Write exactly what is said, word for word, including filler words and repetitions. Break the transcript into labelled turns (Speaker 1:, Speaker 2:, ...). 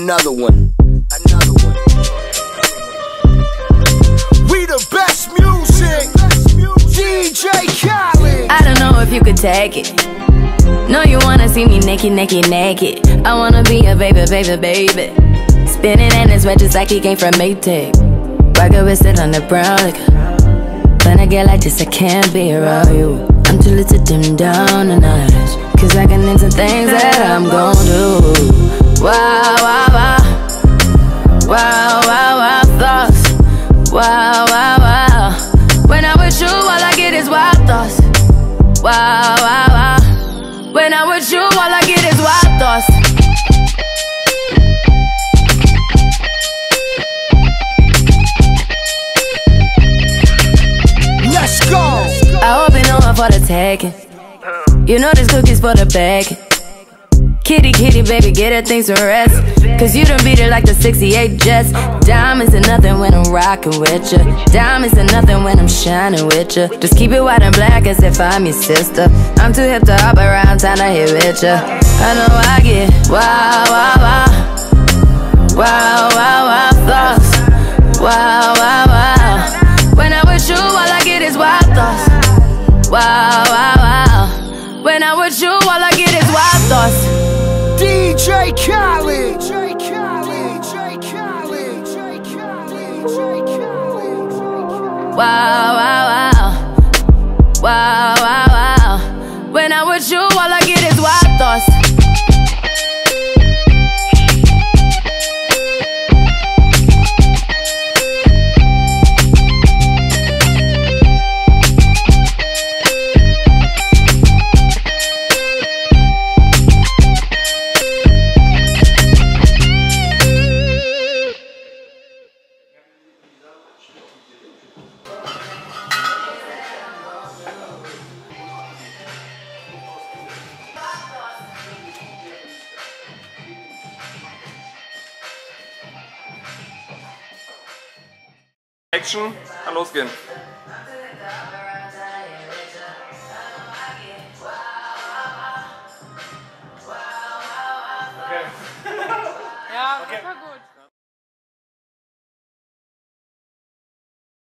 Speaker 1: another one. Another one. We the best music. D J Khaled.
Speaker 2: I don't know if you could take it. No, you wanna see me naked, naked, naked. I wanna be a baby, baby, baby. Spinning in his red just like he came from Maytag. Rocket with it on the brown liquor. When I get like this, I can't be around you. I'm too little to dim down a notch, cause I can into things that I'm gon' do. Wow, wow, wow. Wow, wow, wow, thoughts. Wow, wow, wow. When I'm with you, all I get is wild thoughts. Wow, wow, wow. When I'm with you, all I get is wild thoughts.
Speaker 1: Let's go.
Speaker 2: I hope you know I'm for the taking. You know this cookie's for the bag. Kitty, kitty, baby, get her things to rest. Cause you done beat it like the sixty-eight Jets. Diamonds are nothing when I'm rockin' with ya. Diamonds are nothing when I'm shining with ya. Just keep it white and black as if I'm your sister. I'm too hip to hop around town to hit with ya. I know I get wow, wow, wow. Wow, wow, wow, thoughts. Wow, wow, wow. When I'm with you, all I get is wild thoughts. Wow, wow, wow. When I'm with you, all I get is wild thoughts.
Speaker 1: D J Khaled.
Speaker 2: Wow, wow, wow. Wow, wow, wow. When I'm with you, all I get is wild thoughts.
Speaker 3: Action, kann losgehen.